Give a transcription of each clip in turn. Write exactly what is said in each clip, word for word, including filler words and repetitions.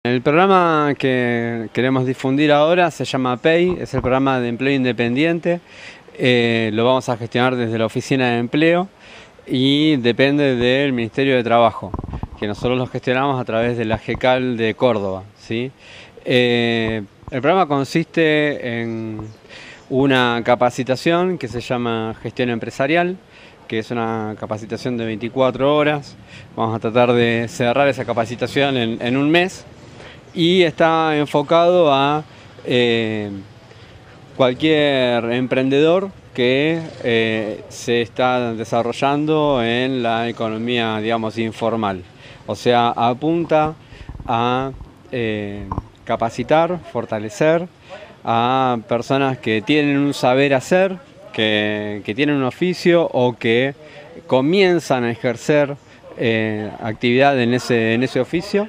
El programa que queremos difundir ahora se llama P E I, es el programa de empleo independiente. Eh, lo vamos a gestionar desde la Oficina de Empleo y depende del Ministerio de Trabajo, que nosotros lo gestionamos a través de la G C A L de Córdoba, ¿sí? Eh, el programa consiste en una capacitación que se llama Gestión Empresarial, que es una capacitación de veinticuatro horas. Vamos a tratar de cerrar esa capacitación en, en un mes y está enfocado a eh, cualquier emprendedor que eh, se está desarrollando en la economía, digamos, informal. O sea, apunta a eh, capacitar, fortalecer a personas que tienen un saber hacer, que, que tienen un oficio o que comienzan a ejercer eh, actividad en ese, en ese oficio.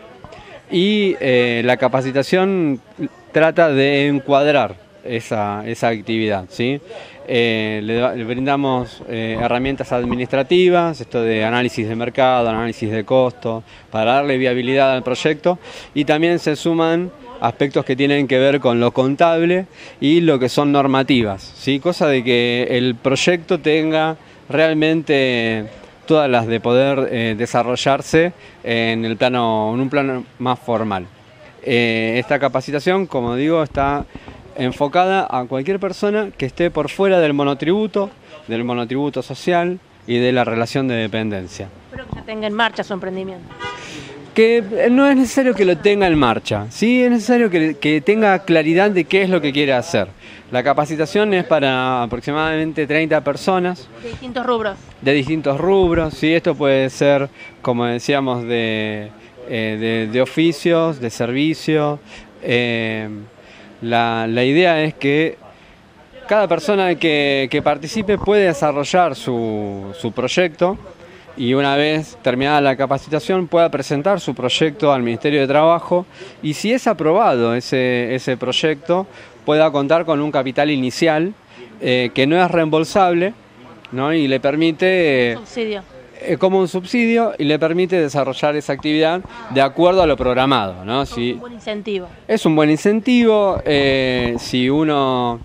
Y eh, la capacitación trata de encuadrar esa, esa actividad, ¿sí? Eh, le, le brindamos eh, herramientas administrativas, esto de análisis de mercado, análisis de costo, para darle viabilidad al proyecto, y también se suman aspectos que tienen que ver con lo contable y lo que son normativas, ¿sí? Cosa de que el proyecto tenga realmente todas las de poder eh, desarrollarse en, el plano, en un plano más formal. Eh, esta capacitación, como digo, está enfocada a cualquier persona que esté por fuera del monotributo, del monotributo social y de la relación de dependencia. Pero que ya tenga en marcha su emprendimiento. Que no es necesario que lo tenga en marcha, sí es necesario que, que tenga claridad de qué es lo que quiere hacer. La capacitación es para aproximadamente treinta personas. De distintos rubros. De distintos rubros, sí, esto puede ser, como decíamos, de, eh, de, de oficios, de servicios. Eh, la, la idea es que cada persona que, que participe puede desarrollar su, su proyecto, y una vez terminada la capacitación pueda presentar su proyecto al Ministerio de Trabajo, y si es aprobado ese, ese proyecto, pueda contar con un capital inicial eh, que no es reembolsable, ¿no? Y le permite, un subsidio. Eh, como un subsidio, y le permite desarrollar esa actividad de acuerdo a lo programado, ¿no? Si, un buen incentivo. Es un buen incentivo, eh, si uno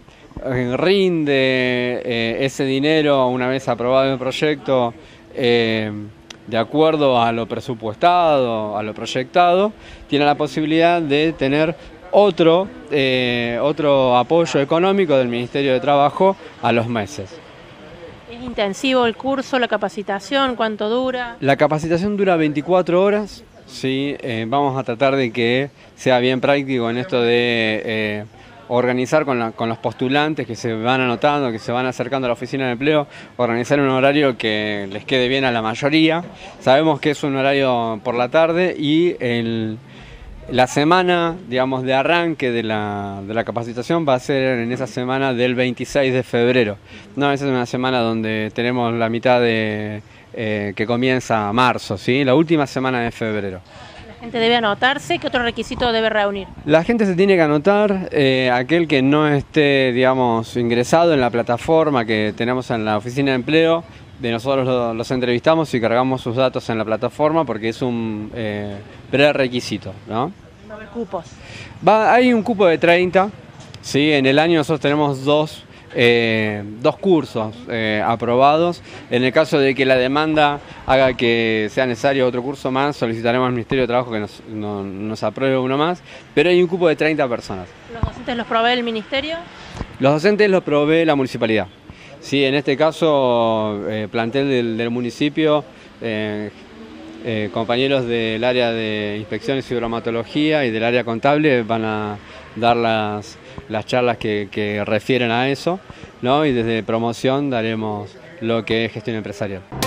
rinde eh, ese dinero una vez aprobado el proyecto, Eh, de acuerdo a lo presupuestado, a lo proyectado, tiene la posibilidad de tener otro, eh, otro apoyo económico del Ministerio de Trabajo a los meses. ¿Es intensivo el curso, la capacitación? ¿Cuánto dura? La capacitación dura veinticuatro horas, ¿sí? Eh, vamos a tratar de que sea bien práctico en esto de Eh, organizar con, la, con los postulantes que se van anotando, que se van acercando a la oficina de empleo, organizar un horario que les quede bien a la mayoría. Sabemos que es un horario por la tarde y el, la semana, digamos, de arranque de la, de la capacitación va a ser en esa semana del veintiséis de febrero. No, esa es una semana donde tenemos la mitad de eh, que comienza marzo, ¿sí? La última semana de febrero. ¿La gente debe anotarse? ¿Qué otro requisito debe reunir? La gente se tiene que anotar, eh, aquel que no esté, digamos, ingresado en la plataforma que tenemos en la Oficina de Empleo, de nosotros lo, los entrevistamos y cargamos sus datos en la plataforma porque es un eh, prerequisito, ¿no? Va a haber cupos. Va, hay un cupo de treinta, ¿sí? En el año nosotros tenemos dos, eh, dos cursos eh, aprobados. En el caso de que la demanda haga que sea necesario otro curso más, solicitaremos al Ministerio de Trabajo que nos, no, nos apruebe uno más, pero hay un cupo de treinta personas. ¿Los docentes los provee el Ministerio? Los docentes los provee la municipalidad. Sí, en este caso, eh, plantel del, del municipio, eh, eh, compañeros del área de inspecciones y bromatología y del área contable van a dar las, las charlas que, que refieren a eso, ¿no? Y desde promoción daremos lo que es gestión empresarial.